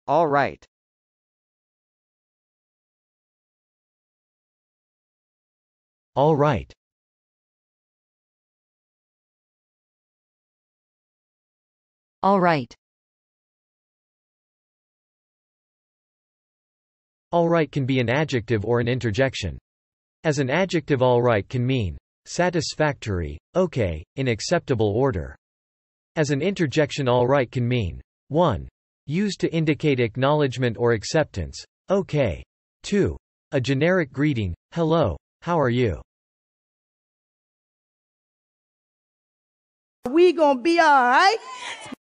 all right. All right. All right. All right can be an adjective or an interjection. As an adjective, all right can mean satisfactory, okay, in acceptable order. As an interjection, all right can mean 1. Used to indicate acknowledgement or acceptance, okay. 2. A generic greeting, hello, how are you? We gonna be all right.